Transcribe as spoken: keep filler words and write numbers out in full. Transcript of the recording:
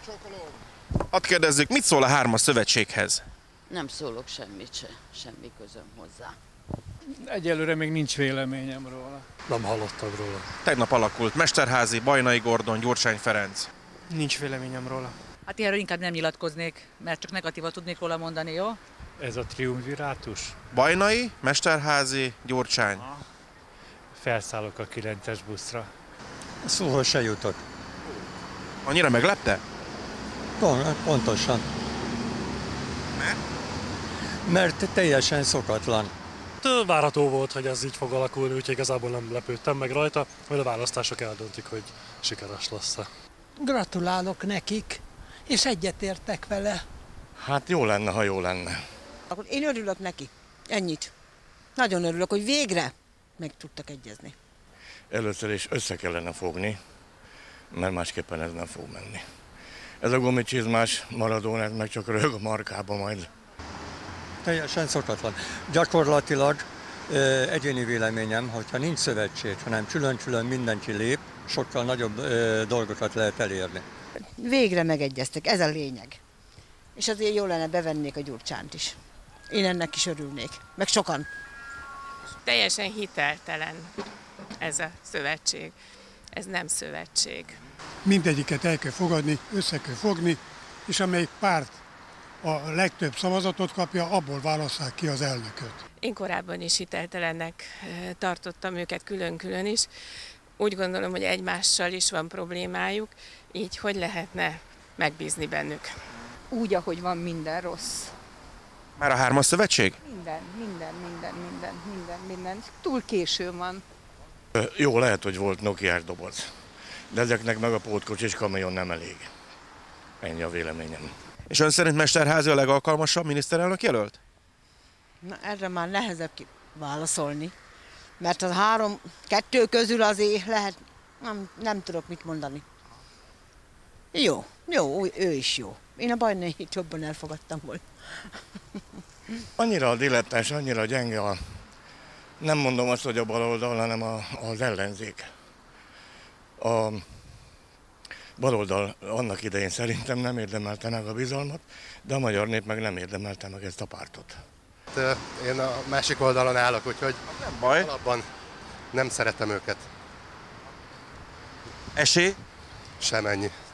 Hadd kérdezzük, mit szól a hármas szövetséghez? Nem szólok semmit se, semmi közöm hozzá. Egyelőre még nincs véleményem róla. Nem hallottam róla. Tegnap alakult Mesterházy, Bajnai Gordon, Gyurcsány Ferenc. Nincs véleményem róla. Hát ilyenről inkább nem nyilatkoznék, mert csak negatívat tudnék róla mondani, jó? Ez a triumvirátus? Bajnai, Mesterházy, Gyurcsány. Felszállok a kilences buszra. Szóval se jutok. Annyira meglepte? Pont, pontosan. Mert? Mert teljesen szokatlan. Várható volt, hogy ez így fog alakulni, úgyhogy igazából nem lepődtem meg rajta, majd a választások eldöntik, hogy sikeres lesz-e. Gratulálok nekik, és egyetértek vele. Hát jó lenne, ha jó lenne. Akkor én örülök neki. Ennyit. Nagyon örülök, hogy végre meg tudtak egyezni. Először is össze kellene fogni, mert másképpen ez nem fog menni. Ez a gumicsizmás maradón, ez meg csak röhög a markába majd. Teljesen szokatlan. Gyakorlatilag ö, egyéni véleményem, hogyha nincs szövetség, hanem csülön-csülön mindenki lép, sokkal nagyobb ö, dolgokat lehet elérni. Végre megegyeztek, ez a lényeg. És azért jó lenne bevennék a Gyurcsányt is. Én ennek is örülnék, meg sokan. Teljesen hiteltelen ez a szövetség. Ez nem szövetség. Mindegyiket el kell fogadni, össze kell fogni, és amelyik párt a legtöbb szavazatot kapja, abból válasszák ki az elnököt. Én korábban is hiteltelennek tartottam őket külön-külön is. Úgy gondolom, hogy egymással is van problémájuk, így hogy lehetne megbízni bennük. Úgy, ahogy van, minden rossz. Már a hármas szövetség? Minden, minden, minden, minden, minden, minden. Túl későn van. Jó, lehet, hogy volt Nokiás doboz, de ezeknek meg a pótkocsis kamion nem elég. Ennyi a véleményem. És ön szerint Mesterházy a legalkalmasabb miniszterelnök jelölt? Na, erre már nehezebb ki válaszolni, mert az három, kettő közül azért lehet, nem, nem tudok mit mondani. Jó, jó, ő is jó. Én a Bajnait jobban elfogadtam volna. Annyira a dilettáns, annyira gyenge a... Nem mondom azt, hogy a baloldal, hanem a, az ellenzék. A baloldal annak idején szerintem nem érdemelte meg a bizalmat, de a magyar nép meg nem érdemelte meg ezt a pártot. Én a másik oldalon állok, úgyhogy nem baj. Alapban nem szeretem őket. Esély? Semennyi.